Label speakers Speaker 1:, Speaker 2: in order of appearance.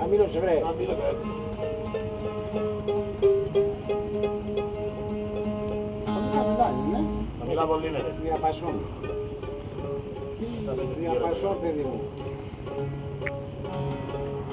Speaker 1: Χαμήλωσε βρε.
Speaker 2: Χαμηλά πολύ είναι.
Speaker 1: Διαπασόν. Διαπασόν παιδί μου.